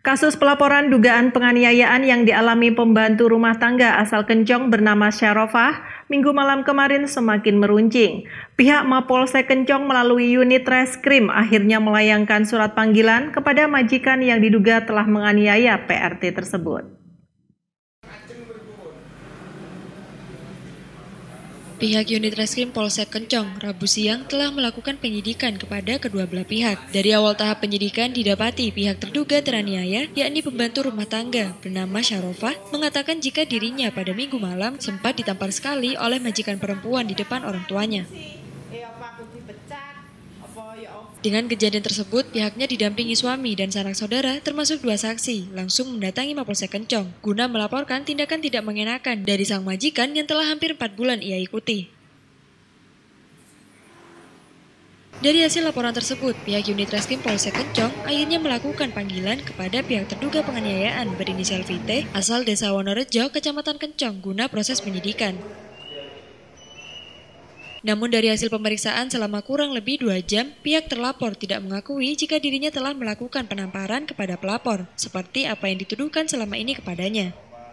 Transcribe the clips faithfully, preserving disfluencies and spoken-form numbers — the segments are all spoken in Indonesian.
Kasus pelaporan dugaan penganiayaan yang dialami pembantu rumah tangga asal Kencong bernama Syarofah Minggu malam kemarin semakin meruncing. Pihak Mapolsek Kencong melalui unit reskrim akhirnya melayangkan surat panggilan kepada majikan yang diduga telah menganiaya P R T tersebut. Pihak unit reskrim Polsek Kencong Rabu siang telah melakukan penyidikan kepada kedua belah pihak. Dari awal tahap penyidikan didapati pihak terduga teraniaya, yakni pembantu rumah tangga bernama Syarofah, mengatakan jika dirinya pada minggu malam sempat ditampar sekali oleh majikan perempuan di depan orang tuanya. Dengan kejadian tersebut, pihaknya didampingi suami dan sanak saudara termasuk dua saksi langsung mendatangi Mapolsek Kencong guna melaporkan tindakan tidak mengenakan dari sang majikan yang telah hampir empat bulan ia ikuti. Dari hasil laporan tersebut, pihak unit reskrim Polsek Kencong akhirnya melakukan panggilan kepada pihak terduga penganiayaan berinisial V T asal Desa Wonorejo, Kecamatan Kencong guna proses penyidikan. Namun dari hasil pemeriksaan selama kurang lebih dua jam, pihak terlapor tidak mengakui jika dirinya telah melakukan penamparan kepada pelapor, seperti apa yang dituduhkan selama ini kepadanya.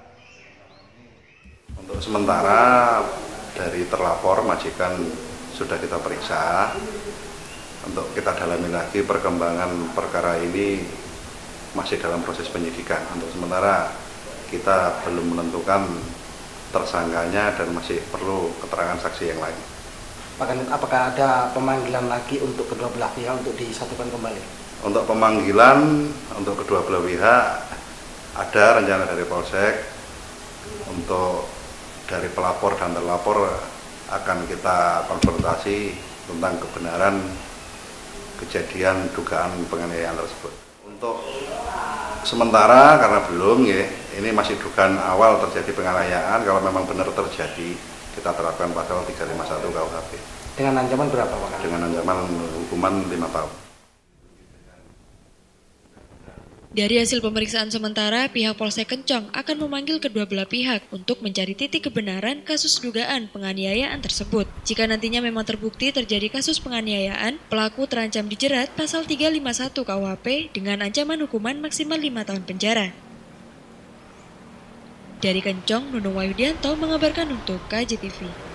Untuk sementara dari terlapor majikan sudah kita periksa. Untuk kita dalami lagi perkembangan perkara ini masih dalam proses penyidikan. Untuk sementara kita belum menentukan tersangkanya dan masih perlu keterangan saksi yang lain. Apakah ada pemanggilan lagi untuk kedua belah pihak untuk disatukan kembali? Untuk pemanggilan untuk kedua belah pihak ada rencana dari Polsek. Untuk dari pelapor dan terlapor akan kita konfrontasi tentang kebenaran kejadian dugaan penganiayaan tersebut. Untuk sementara karena belum ya, ini masih dugaan awal terjadi penganiayaan. Kalau memang benar terjadi, kita terapkan pasal tiga lima satu K U H P. Dengan ancaman berapa, Pak? Dengan ancaman hukuman lima tahun. Dari hasil pemeriksaan sementara, pihak Polsek Kencong akan memanggil kedua belah pihak untuk mencari titik kebenaran kasus dugaan penganiayaan tersebut. Jika nantinya memang terbukti terjadi kasus penganiayaan, pelaku terancam dijerat pasal tiga lima satu K U H P dengan ancaman hukuman maksimal lima tahun penjara. Dari Kencong, Nunung Wayudianto mengabarkan untuk K J T V.